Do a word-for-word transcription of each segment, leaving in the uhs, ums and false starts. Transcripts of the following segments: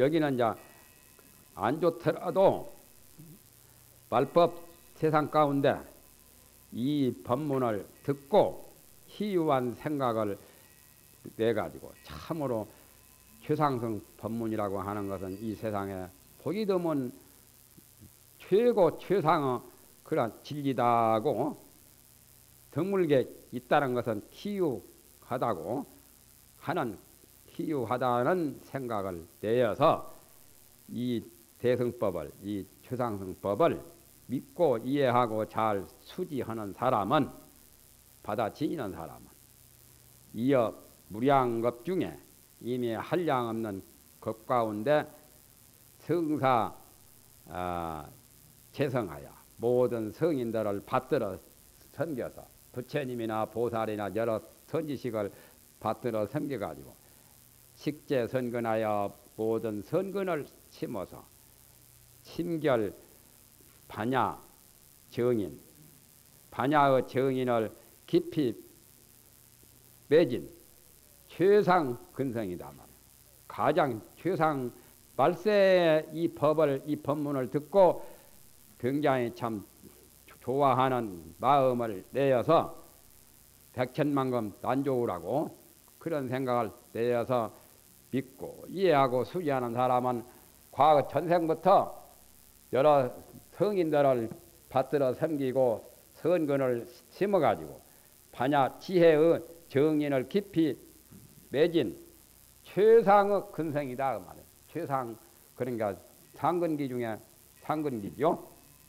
여기는 이제 안 좋더라도 말법 세상 가운데 이 법문을 듣고 희유한 생각을 내가지고 참으로 최상승 법문이라고 하는 것은 이 세상에 보기 드문 최고 최상의 그런 진리다고 드물게 있다는 것은 희유하다고 하는 희유하다는 생각을 내어서 이 대승법을 이 최상승법을 믿고 이해하고 잘 수지하는 사람은 받아지는 사람은 이어 무량겁 중에 이미 한량없는 것 가운데 성사 아, 재성하여 모든 성인들을 받들어 섬겨서 부처님이나 보살이나 여러 선지식을 받들어 섬겨가지고 식재 선근하여 모든 선근을 심어서 심결 반야 정인 반야의 정인을 깊이 맺은 최상 근성이다 말이야. 가장 최상 말세의 이 법을 이 법문을 듣고 굉장히 참 좋아하는 마음을 내어서 백천만금 난조우라고 그런 생각을 내어서 믿고 이해하고 수지하는 사람은 과거 전생부터 여러 성인들을 받들어 섬기고 선근을 심어가지고 반야 지혜의 정인을 깊이 맺은 최상의 근성이다 그 말이에요. 최상 그러니까 상근기 중에 상근기죠.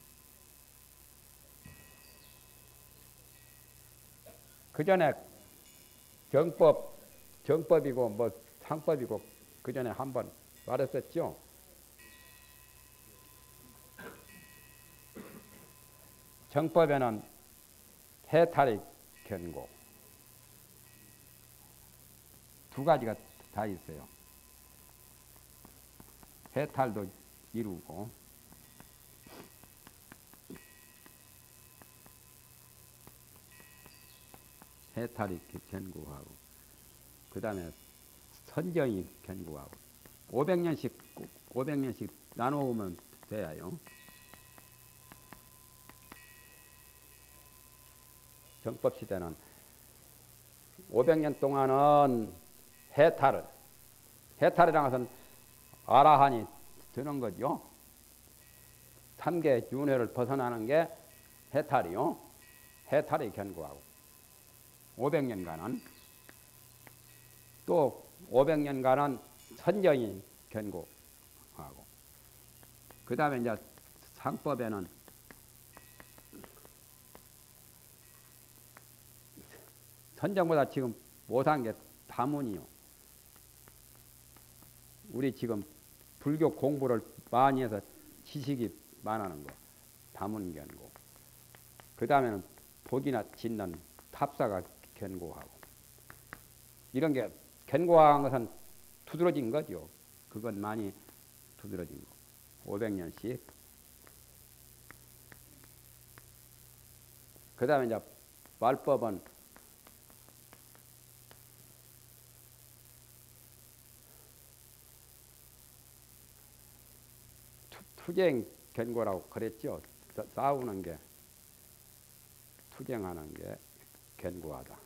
그 전에 정법 정법이고 뭐 상법이고 그 전에 한번 말했었죠. 정법에는 해탈이 견고 두 가지가 다 있어요. 해탈도 이루고 해탈이 견고하고 그 다음에 선정이 견고하고 오백 년씩 오백 년씩 나누면 돼요. 정법 시대는 오백 년 동안은 해탈을 해탈이라는 것은 아라한이 되는 거죠. 삼계 윤회를 벗어나는 게 해탈이요. 해탈이 견고하고 오백 년간은 또 오백 년간은 선정이 견고하고 그 다음에 이제 상법에는 선정보다 지금 못한 게 다문이요. 우리 지금 불교 공부를 많이 해서 지식이 많아는 거 다문견고 그 다음에는 복이나 짓는 탑사가 견고하고 이런 게 견고한 것은 두드러진 거죠. 그건 많이 두드러진 거. 오백 년씩 그 다음에 이제 말법은 투쟁 견고라고 그랬죠. 싸우는 게 투쟁하는 게 견고하다.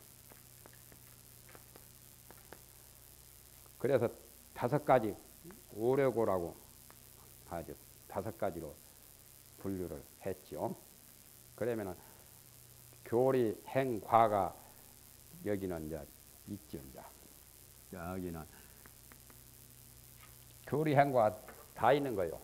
그래서 다섯 가지 오려고라고 하죠. 다섯 가지로 분류를 했죠. 그러면은 교리 행 과가 여기는 이제 있죠. 이제 여기는 교리 행과 다 있는 거예요.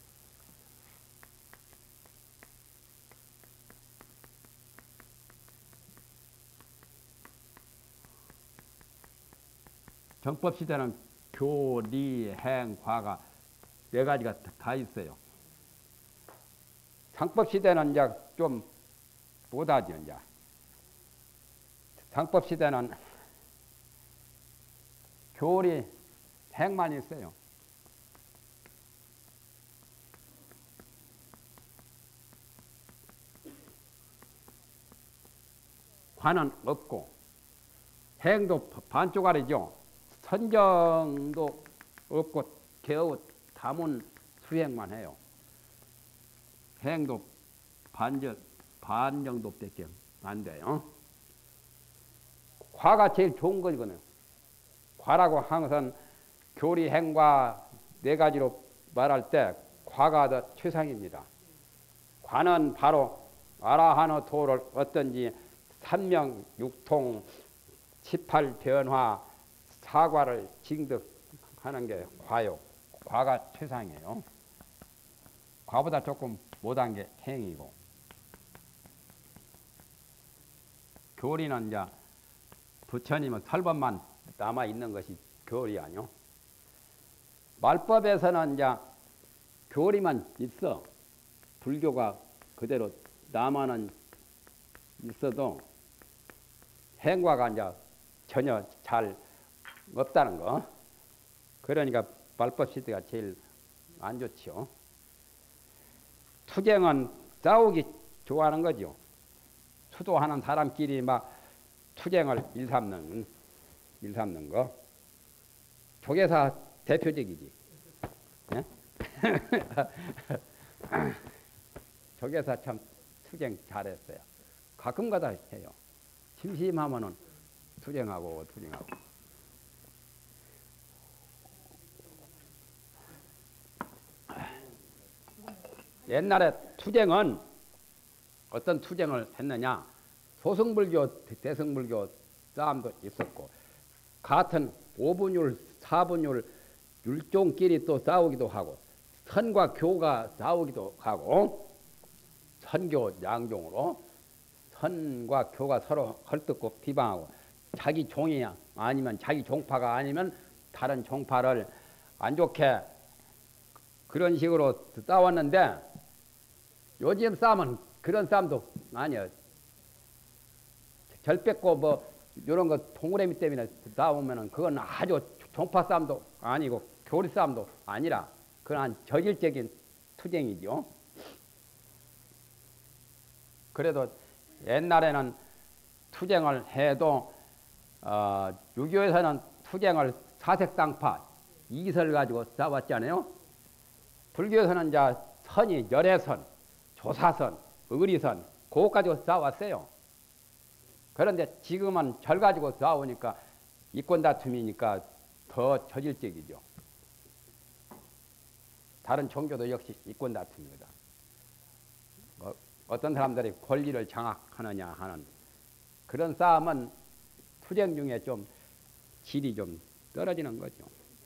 정법 시대는 교, 리, 행, 과가 네 가지가 다 있어요. 상법 시대는 이제 좀 못하죠. 이제 상법 시대는 교리, 행만 있어요. 과는 없고 행도 반쪽알이죠. 선정도 없고 겨우 사문 수행만 해요. 행도 반절, 반 정도밖에 안 돼요. 과가 제일 좋은 거거든요. 과라고 항상 교리, 행과 네 가지로 말할 때 과가 더 최상입니다. 과는 바로 아라하노 도를 어떤지 삼명 육통 십팔 변화 사과를 징득하는 게 과요. 과가 최상이에요. 과보다 조금 못한 게 행이고, 교리는 이제 부처님은 설법만 남아 있는 것이 교리 아니요. 말법에서는 이제 교리만 있어. 불교가 그대로 남아는 있어도 행과가 이제 전혀 잘 없다는 거. 그러니까 말법 시대가 제일 안 좋지요. 투쟁은 싸우기 좋아하는 거죠. 투도하는 사람끼리 막 투쟁을 일삼는 일삼는 거. 조계사 대표적이지. 네? 조계사 참 투쟁 잘했어요. 가끔가다 해요. 심심하면은 투쟁하고 투쟁하고. 옛날에 투쟁은 어떤 투쟁을 했느냐? 소승불교, 대승불교 싸움도 있었고, 같은 오분율, 사분율 율종끼리 또 싸우기도 하고, 선과 교가 싸우기도 하고, 선교 양종으로 선과 교가 서로 헐뜯고 비방하고, 자기 종이야 아니면 자기 종파가 아니면 다른 종파를 안 좋게 그런 식으로 싸웠는데, 요즘 싸움은 그런 싸움도 아니에요. 절뺏고 뭐 이런 거 동그라미 때문에 싸우면은 그건 아주 종파 싸움도 아니고 교리 싸움도 아니라 그런 저질적인 투쟁이죠. 그래도 옛날에는 투쟁을 해도 어, 유교에서는 투쟁을 사색당파 이설 가지고 싸웠잖아요. 불교에서는 이제 선이 열애선, 조사선, 의리선 그거 가지고 싸웠어요. 그런데 지금은 절 가지고 싸우니까 이권 다툼이니까 더 저질적이죠. 다른 종교도 역시 이권 다툼입니다. 어, 어떤 사람들이 권리를 장악하느냐 하는 그런 싸움은 투쟁 중에 좀 질이 좀 떨어지는 거죠.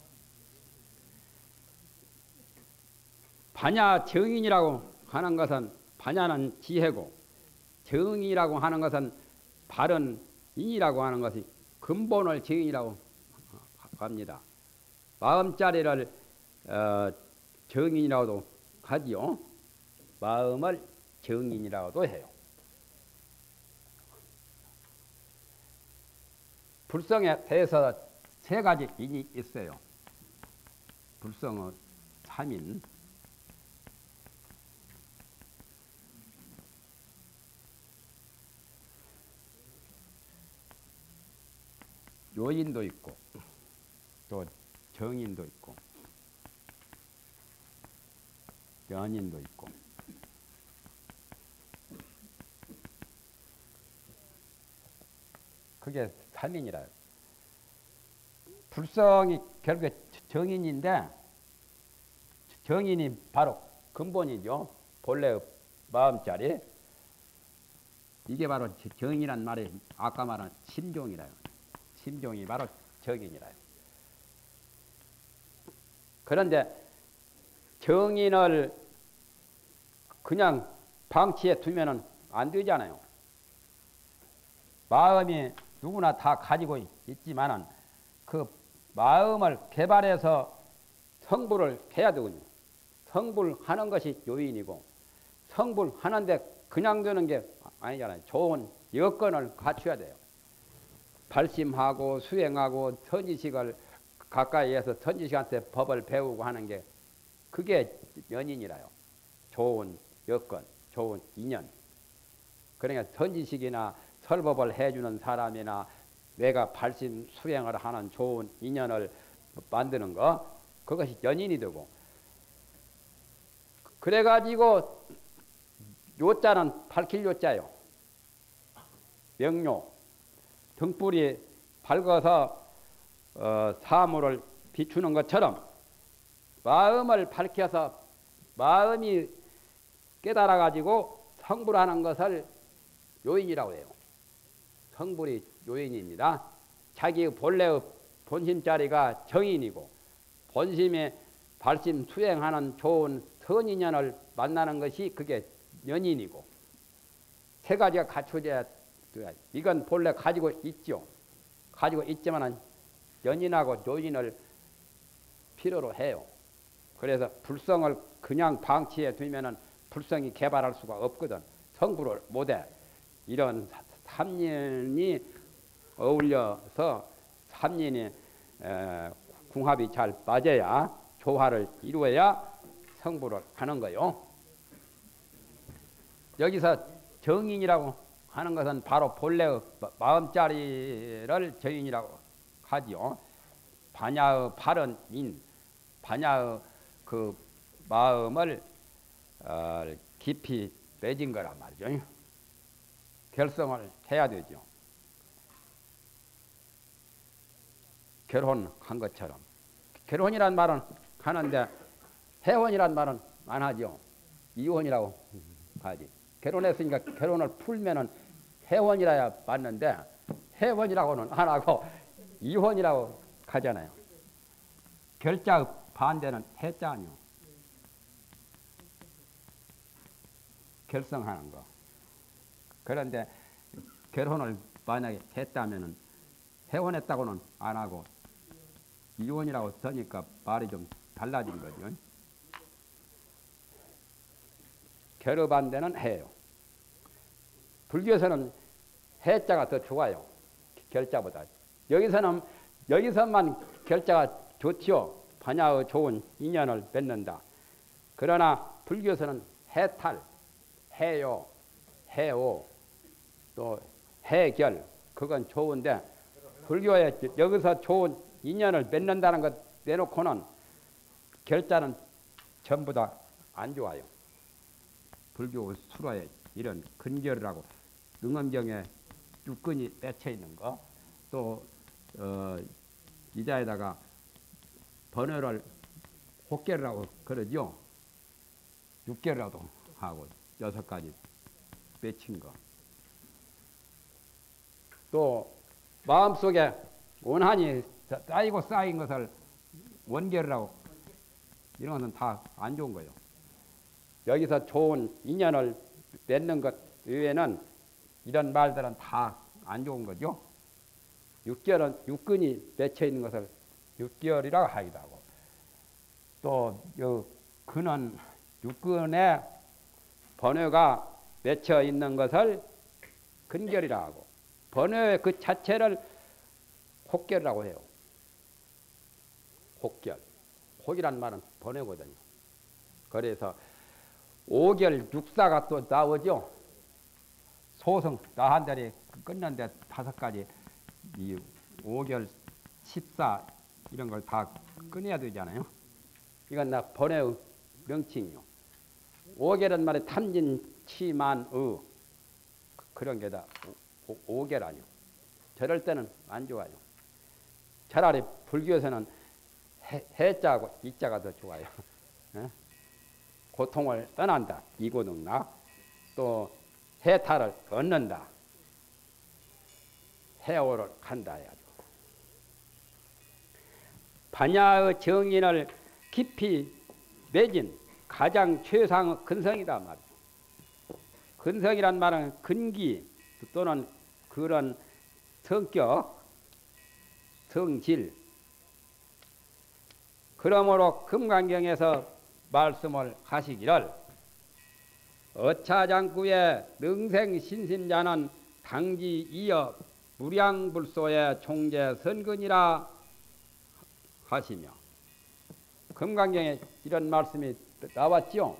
반야 정인이라고 하는 것은 반야는 지혜고, 정인이라고 하는 것은 바른 인이라고 하는 것이 근본을 정인이라고 합니다. 마음자리를 어, 정인이라고도 하지요. 마음을 정인이라고도 해요. 불성에 대해서 세 가지 인이 있어요. 불성의 삼인. 요인도 있고 또 정인도 있고 연인도 있고. 그게 삼인이라. 불성이 결국에 정인인데, 정인이 바로 근본이죠. 본래 마음자리. 이게 바로 정이란 말이 아까 말한 심종이라요. 심종이 바로 정인이라요. 그런데 정인을 그냥 방치해 두면은 안 되잖아요. 마음이 누구나 다 가지고 있지만은 그 마음을 개발해서 성불을 해야 되거든요. 성불하는 것이 요인이고, 성불하는데 그냥 되는 게 아니잖아요. 좋은 여건을 갖춰야 돼요. 발심하고 수행하고 선지식을 가까이 해서 선지식한테 법을 배우고 하는 게 그게 연인이라요. 좋은 여건, 좋은 인연. 그러니까 선지식이나 설법을 해주는 사람이나 내가 발심 수행을 하는 좋은 인연을 만드는 거, 그것이 연인이 되고, 그래가지고 요자는 밝힐 요자요. 명료. 등불이 밝아서 어, 사물을 비추는 것처럼 마음을 밝혀서 마음이 깨달아가지고 성불하는 것을 요인이라고 해요. 성불이 요인입니다. 자기 본래의 본심자리가 정인이고 본심에 발심 수행하는 좋은 선인연을 만나는 것이 그게 연인이고 세 가지가 갖춰져야 이건 본래 가지고 있죠. 가지고 있지만은 연인하고 요인을 필요로 해요. 그래서 불성을 그냥 방치해 두면은 불성이 개발할 수가 없거든. 성불을 못해. 이런 삼년이 어울려서 삼년이 궁합이 잘 맞아야 조화를 이루어야 성불을 하는 거요. 여기서 정인이라고 하는 것은 바로 본래의 마음자리를 정인이라고 하지요. 반야의 바른 인, 반야의 그 마음을 어, 깊이 맺은 거란 말이죠. 결성을 해야 되죠. 결혼한 것처럼. 결혼이란 말은 하는데 해혼이란 말은 안 하죠. 이혼이라고 하지. 결혼했으니까 결혼을 풀면은 해혼이라야 맞는데 해혼이라고는 안 하고 이혼이라고 하잖아요. 결자의 반대는 해자 아니요. 결성하는 거. 그런데 결혼을 만약에 했다면은 해혼했다고는 안 하고 이혼이라고 쓰니까 말이 좀 달라진 거죠. 결의 반대는 해요. 불교에서는 해자가 더 좋아요. 결자보다. 여기서는 여기서만 결자가 좋지요. 반야의 좋은 인연을 맺는다. 그러나 불교에서는 해탈, 해요, 해오, 또 해결 그건 좋은데 불교에 여기서 좋은 인연을 맺는다는 것 내놓고는 결자는 전부 다 안 좋아요. 불교 수라에 이런 근결이라고 능엄경에 육근이 맺혀 있는 거, 또 어, 이자에다가 번호를 혹결이라고 그러죠. 육결이라도 하고 여섯 가지 맺힌 거. 또 마음속에 원한이 쌓이고 쌓인 것을 원결이라고 이런 것은 다 안 좋은 거예요. 여기서 좋은 인연을 맺는 것 외에는 이런 말들은 다 안 좋은 거죠. 육결은 육근이 맺혀 있는 것을 육결이라고 하기도 하고, 또 요 근은 육근에 번뇌가 맺혀 있는 것을 근결이라고 하고, 번뇌 그 자체를 혹결이라고 해요. 혹결. 혹이란 말은 번뇌거든요. 그래서 오결 육사가 또 나오죠. 소승 나 한 달에 끝났는데 다섯 가지 이 오결 십사 이런 걸 다 끊어야 되잖아요. 이건 나 번뇌의 명칭이요. 오결은 말에 탐진 치만의 그런 게다 오결 아니요. 저럴 때는 안 좋아요. 차라리 불교에서는 해, 해자하고 이자가 더 좋아요. 고통을 떠난다. 이고능락. 또 해탈을 얻는다. 해오를 간다 해야죠. 반야의 정인을 깊이 맺은 가장 최상의 근성이다 말이죠. 근성이란 말은 근기 또는 그런 성격, 성질. 그러므로 금강경에서 말씀을 하시기를 어차장구의 능생신심자는 당지 이어 무량불소의 총재선근이라 하시며, 금강경에 이런 말씀이 나왔죠.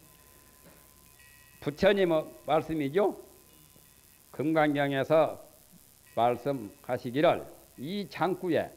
부처님의 말씀이죠. 금강경에서 말씀하시기를 이 장구에,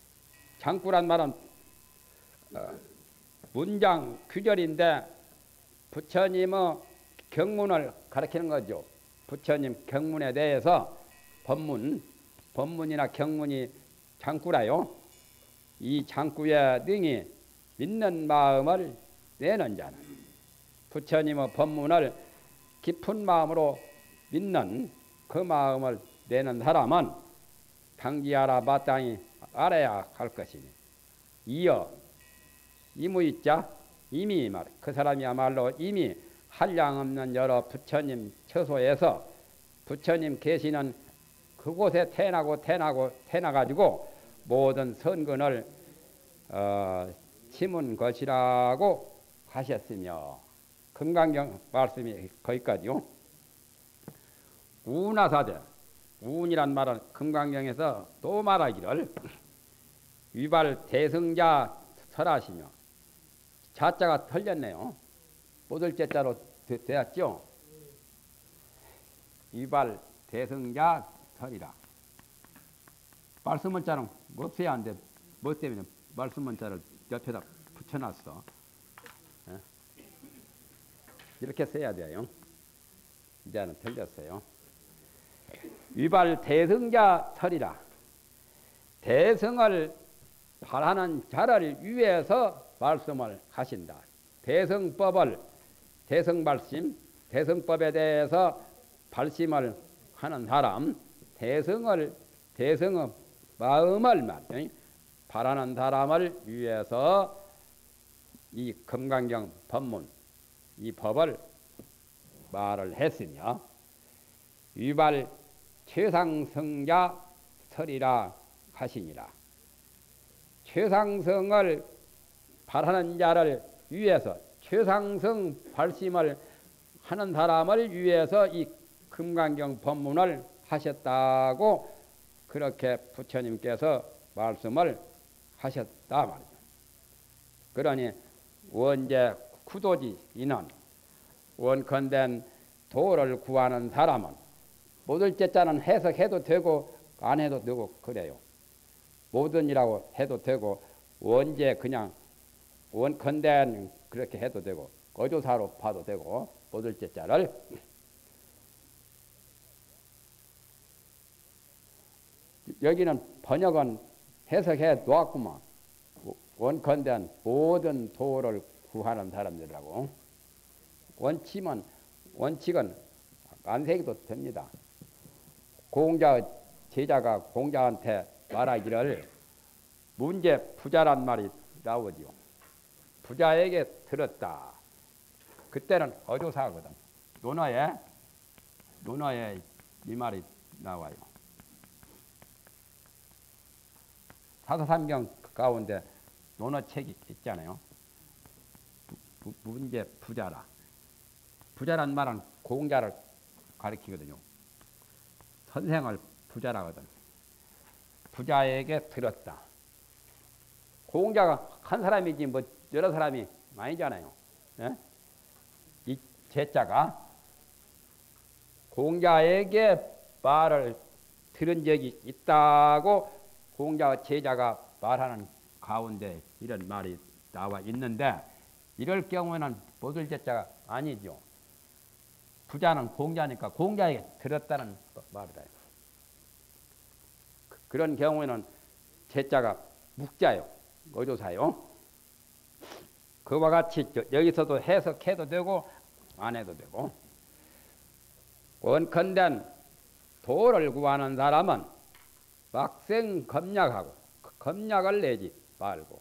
장구란 말은 어, 문장 규절인데 부처님의 경문을 가르치는 거죠. 부처님 경문에 대해서 법문, 법문이나 경문이 장구라요. 이 장구에 능히 믿는 마음을 내는 자는 부처님의 법문을 깊은 마음으로 믿는 그 마음을 내는 사람은 당지하라 마땅히 알아야 할 것이니 이어 이무이자 이미 말 그 사람이야말로 이미 한량없는 여러 부처님 처소에서 부처님 계시는 그곳에 태어나고 태어나고 태어나가지고 모든 선근을 어, 심은 것이라고 하셨으며 금강경 말씀이 거기까지요. 우나사대 운이란 말은 금강경에서 또 말하기를 위발 대승자 설하시며 자자가 틀렸네요. 못을 제자로 되었죠. 위발 대승자 설이라. 말씀 문자는 없어야 하는데 뭐 때문에 말씀 문자를 옆에다 붙여놨어. 이렇게 써야 돼요. 이제는 틀렸어요. 위발 대승자 설이라. 대승을 바라는 자를 위해서 말씀을 하신다. 대승법을 대승발심, 대승법에 대해서 발심을 하는 사람, 대승을 대승의 마음을 말이죠. 바라는 사람을 위해서 이 금강경 법문, 이 법을 말을 했으며 위발 최상승자 설이라 하시니라. 최상승을 바라는 자를 위해서 최상승 발심을 하는 사람을 위해서 이 금강경 법문을 하셨다고 그렇게 부처님께서 말씀을 하셨다 말이죠. 그러니 원제 구도지 인원 원컨된 도를 구하는 사람은 모든 제자는 해석해도 되고 안 해도 되고 그래요. 모든이라고 해도 되고 원제 그냥 원컨된 그렇게 해도 되고 어조사로 봐도 되고 모든 제자를 여기는 번역은 해석해 놓았구만. 원컨된 모든 도를 구하는 사람들이라고. 원칙은 원칙은 안 새기도 됩니다. 공자 제자가 공자한테 말하기를 문제 부자란 말이 나오지요. 부자에게 들었다. 그때는 어조사거든. 논어에 논어에 이 말이 나와요. 사서삼경 가운데 논어책이 있잖아요. 부, 문제 부자라. 부자란 말은 공자를 가리키거든요. 선생을 부자라거든. 부자에게 들었다. 공자가 한 사람이지 뭐 여러 사람이 아니잖아요. 예? 이 제자가 공자에게 말을 들은 적이 있다고 공자와 제자가 말하는 가운데 이런 말이 나와 있는데 이럴 경우에는 모들 제자가 아니죠. 부자는 공자니까 공자에게 들었다는 말이다. 그런 경우에는 제자가 묵자요. 어조사요. 그와 같이 여기서도 해석해도 되고 안 해도 되고 원컨된 도를 구하는 사람은 막생 검약하고 검약을 내지 말고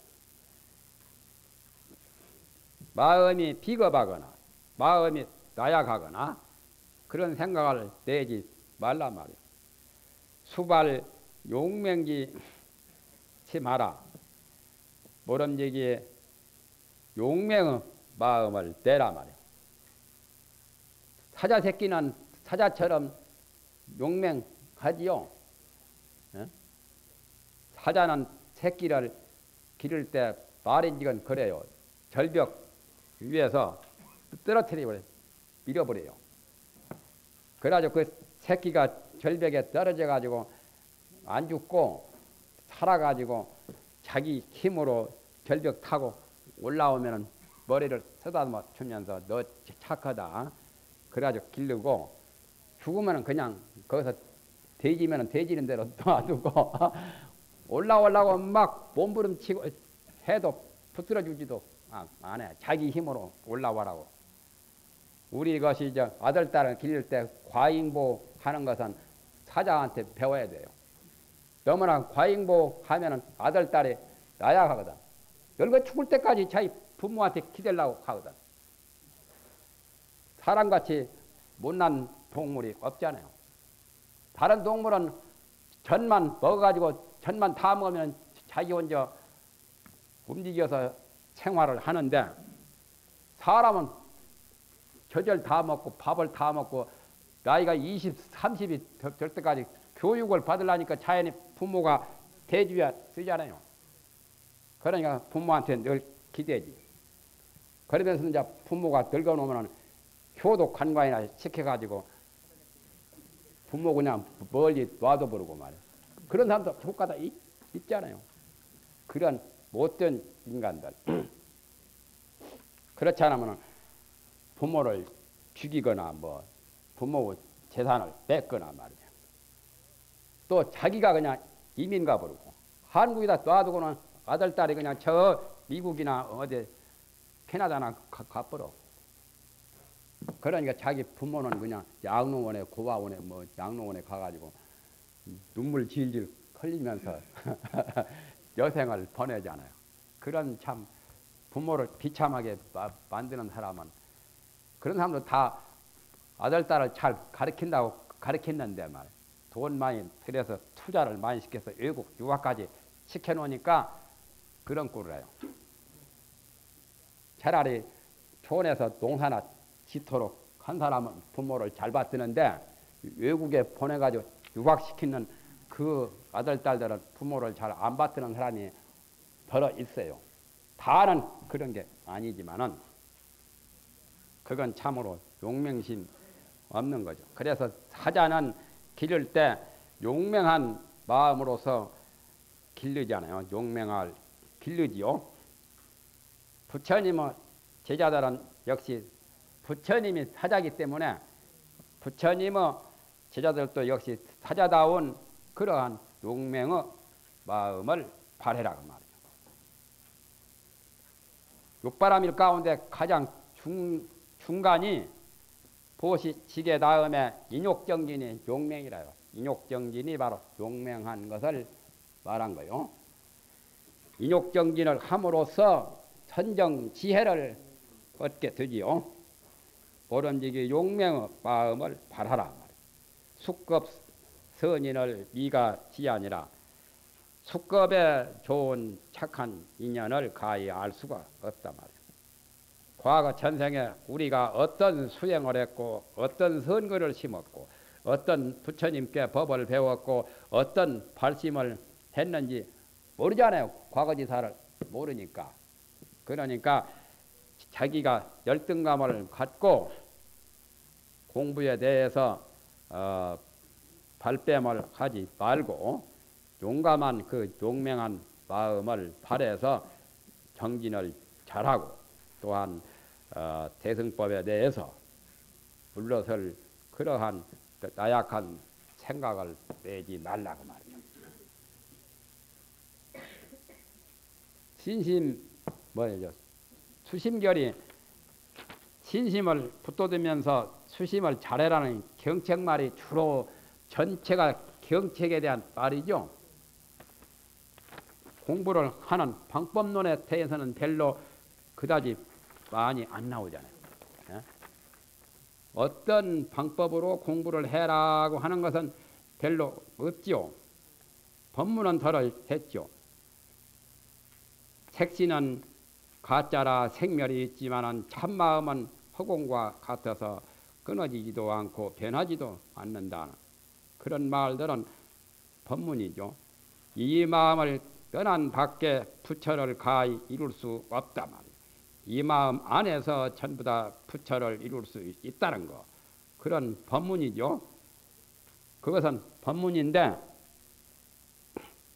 마음이 비겁하거나 마음이 나약하거나 그런 생각을 내지 말란 말이야. 수발 용맹지 마라. 모름지기에 용맹의 마음을 내라 말이야. 사자 새끼는 사자처럼 용맹하지요. 예? 사자는 새끼를 기를 때 말인지건 그래요. 절벽 위에서 떨어뜨려 밀어버려요. 그래가지고 그 새끼가 절벽에 떨어져 가지고 안 죽고 살아가지고 자기 힘으로 절벽 타고 올라오면은 머리를 쓰다듬어 주면서 너 착하다. 그래가지고 기르고 죽으면은 그냥 거기서 돼지면은 돼지는 대로 놔두고 올라오려고 막 몸부림치고 해도 붙들어주지도 안 해. 자기 힘으로 올라와라고. 우리 것이 저 아들, 딸을 기를 때 과잉보 하는 것은 사자한테 배워야 돼요. 너무나 과잉보 하면은 아들, 딸이 나약하거든. 늙어 죽을 때까지 자기 부모한테 기대려고 하거든. 사람같이 못난 동물이 없잖아요. 다른 동물은 전만 먹어가지고 전만 다 먹으면 자기 혼자 움직여서 생활을 하는데 사람은 저절 다 먹고 밥을 다 먹고 나이가 이십, 삼십이 될 때까지 교육을 받으려니까 자연히 부모가 대주야 쓰잖아요. 그러니까 부모한테 늘 기대지. 그러면서 이제 부모가 늙어놓으면 효도 관광이나 시켜가지고 부모 그냥 멀리 놔둬 버리고 말이야. 그런 사람도 효과가 있, 있잖아요. 그런 못된 인간들. 그렇지 않으면 부모를 죽이거나 뭐 부모 재산을 뺏거나 말이야. 또 자기가 그냥 이민 가버리고 한국에다 놔두고는 아들, 딸이 그냥 저 미국이나 어디 캐나다나 가, 가버려. 그러니까 자기 부모는 그냥 양로원에 고아원에 뭐 양로원에 가가지고 눈물 질질 흘리면서 여생을 보내잖아요. 그런 참 부모를 비참하게 마, 만드는 사람은 그런 사람도 다 아들, 딸을 잘 가르친다고 가르쳤는데 말 돈 많이 들여서 투자를 많이 시켜서 외국 유학까지 시켜놓으니까 그런 꼴을 해요. 차라리 촌에서 농사나 짓도록 한 사람은 부모를 잘 받드는데 외국에 보내가지고 유학시키는 그 아들, 딸들은 부모를 잘 안 받드는 사람이 더러 있어요. 다는 그런 게 아니지만은 그건 참으로 용맹심 없는 거죠. 그래서 사자는 기를 때 용맹한 마음으로서 기르잖아요. 용맹할 기르지요. 부처님은 제자들은 역시 부처님이 사자기 때문에 부처님의 제자들도 역시 사자다운 그러한 용맹의 마음을 발해라 그 말이죠. 육바람일 가운데 가장 중, 중간이 보시 지게 다음에 인욕정진이 용맹이라요. 인욕정진이 바로 용맹한 것을 말한 거요. 인욕정진을 함으로써 선정지혜를 얻게 되지요. 오름지기 용맹의 마음을 발하라. 숙급 선인을 미가 지아니라. 숙급에 좋은 착한 인연을 가히 알 수가 없단 말이에요. 과거 전생에 우리가 어떤 수행을 했고 어떤 선거를 심었고 어떤 부처님께 법을 배웠고 어떤 발심을 했는지 모르잖아요. 과거지사를 모르니까. 그러니까 자기가 열등감을 갖고 공부에 대해서 어, 발뺌을 하지 말고 용감한 그 용맹한 마음을 발해서 정진을 잘하고 또한 어, 대승법에 대해서 물러설 그러한 나약한 생각을 내지 말라고 말이죠. 신심 뭐죠? 수심결이 신심을 붙돋으면서 수심을 잘해라는 경책말이 주로 전체가 경책에 대한 말이죠. 공부를 하는 방법론에 대해서는 별로 그다지 많이 안 나오잖아요. 예? 어떤 방법으로 공부를 해라고 하는 것은 별로 없지요. 법문은 덜을 했죠. 색신은 가짜라 생멸이 있지만 참마음은 허공과 같아서 끊어지지도 않고 변하지도 않는다. 그런 말들은 법문이죠. 이 마음을 떠난 밖에 부처를 가히 이룰 수 없다 말이에요. 이 마음 안에서 전부 다 부처를 이룰 수 있다는 거. 그런 법문이죠. 그것은 법문인데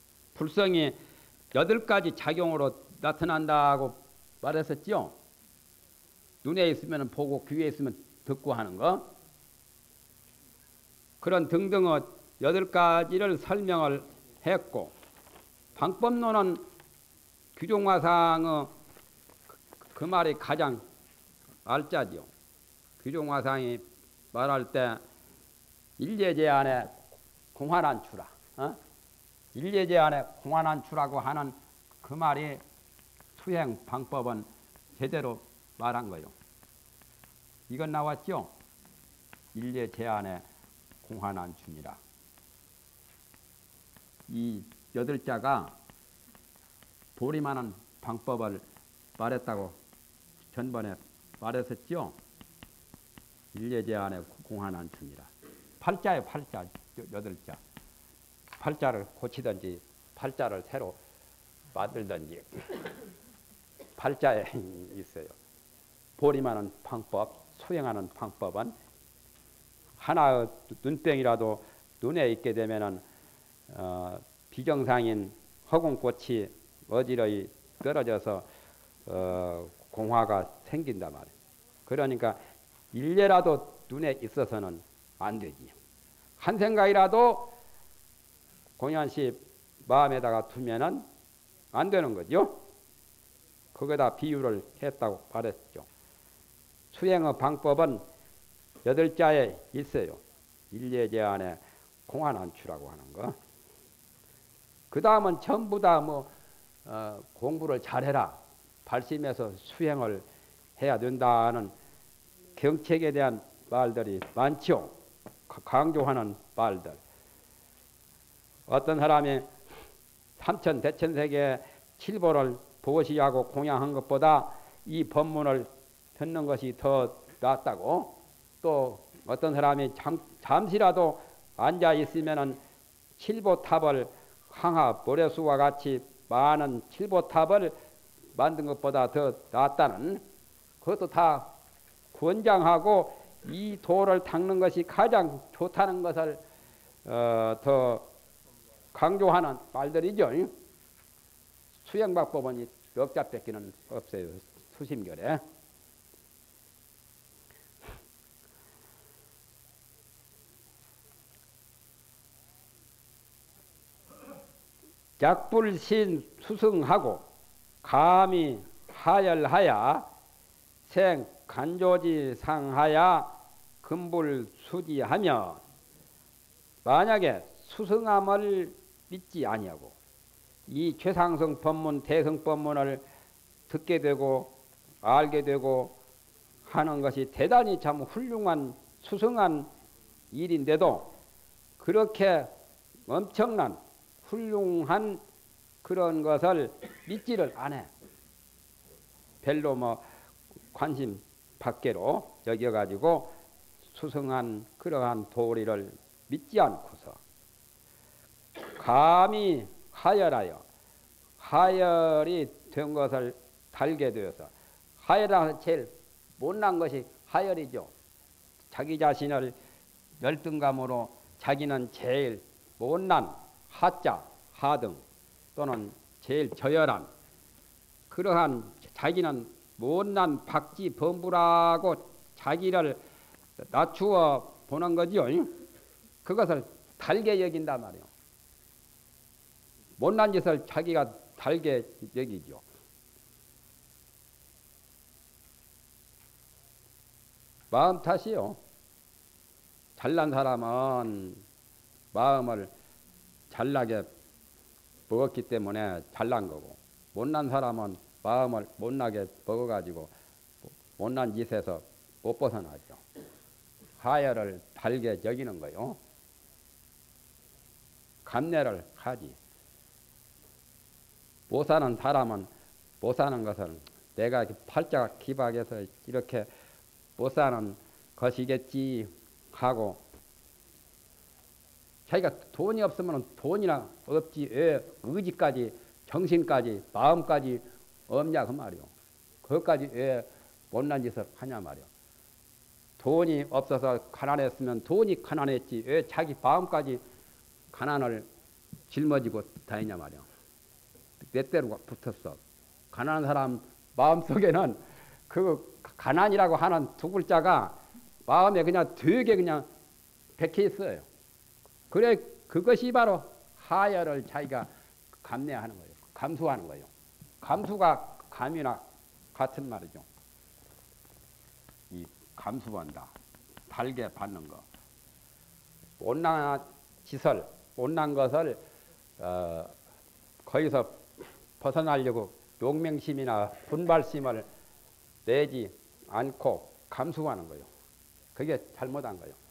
불성이 여덟 가지 작용으로 나타난다고 말했었죠. 눈에 있으면 보고 귀에 있으면 듣고 하는 거. 그런 등등의 여덟 가지를 설명을 했고 방법론은 규종화상의 그 말이 가장 알짜지요. 규종화상이 말할 때 일예제안에 공환한추라. 어? 일예제안에 공환한추라고 하는 그 말이 수행 방법은 제대로 말한 거요. 이건 나왔죠? 일예제안에 공환한추니라. 이 여덟 자가 보리만한 방법을 말했다고 전번에 말했었죠? 일예제안에 공환한추니라. 팔자에 팔자, 여덟 자. 팔자를 고치든지 팔자를 새로 만들든지 팔자에 있어요. 보리만한 방법, 수행하는 방법은 하나의 눈병이라도 눈에 있게 되면은 어, 비정상인 허공꽃이 어지러이 떨어져서 어, 공화가 생긴단 말이에요. 그러니까 일례라도 눈에 있어서는 안 되지. 한 생각이라도 공연시 마음에다가 두면은 안 되는 거죠. 거기다 비유를 했다고 말했죠. 수행의 방법은 여덟 자에 있어요. 일예제안에 공환한추라고 하는 거. 그 다음은 전부 다 뭐 어, 공부를 잘해라. 발심해서 수행을 해야 된다는 경책에 대한 말들이 많죠. 강조하는 말들. 어떤 사람이 삼천 대천세계 칠보를 보시하고 공양한 것보다 이 법문을 듣는 것이 더 낫다고. 또 어떤 사람이 잠, 잠시라도 앉아 있으면은 칠보탑을 항하 모래수와 같이 많은 칠보탑을 만든 것보다 더 낫다는, 그것도 다 권장하고 이 도를 닦는 것이 가장 좋다는 것을 어, 더 강조하는 말들이죠. 수행방법은 역자 뺏기는 없어요. 수심결에. 작불신 수승하고 감히 하열하야 생 간조지 상하야 금불 수지하며, 만약에 수승함을 믿지 아니하고 이 최상승 법문 대승 법문을 듣게 되고 알게 되고 하는 것이 대단히 참 훌륭한 수승한 일인데도 그렇게 엄청난 훌륭한 그런 것을 믿지를 않아. 별로 뭐 관심 밖으로 여겨가지고 수승한 그러한 도리를 믿지 않고서 감히 하열하여 하열이 된 것을 달게 되어서, 하열하는 제일 못난 것이 하열이죠. 자기 자신을 열등감으로 자기는 제일 못난 하자, 하등 또는 제일 저열한 그러한 자기는 못난 박지 범부라고 자기를 낮추어 보는 거죠. 그것을 달게 여긴단 말이에요. 못난 짓을 자기가 달게 여기죠. 마음 탓이요. 잘난 사람은 마음을 잘나게 먹었기 때문에 잘난 거고, 못난 사람은 마음을 못나게 먹어가지고 못난 짓에서 못 벗어나죠. 하열을 달게 여기는 거요. 감내를 하지. 못 사는 사람은 못 사는 것을 내가 팔자가 기박해서 이렇게 못 사는 것이겠지 하고, 자기가 돈이 없으면 돈이나 없지 왜 의지까지 정신까지 마음까지 없냐 그 말이요. 그것까지 왜 못난 짓을 하냐 말이요. 돈이 없어서 가난했으면 돈이 가난했지 왜 자기 마음까지 가난을 짊어지고 다니냐 말이요. 내 때로 붙었어. 가난한 사람 마음속에는 그 가난이라고 하는 두 글자가 마음에 그냥 되게 그냥 박혀 있어요. 그래 그것이 바로 하열을 자기가 감내하는 거예요. 감수하는 거예요. 감수가 감이나 같은 말이죠. 이 감수한다. 달게 받는 거. 못난 짓을, 못난 것을 어, 거기서 벗어나려고 용맹심이나 분발심을 내지 않고 감수하는 거예요. 그게 잘못한 거예요.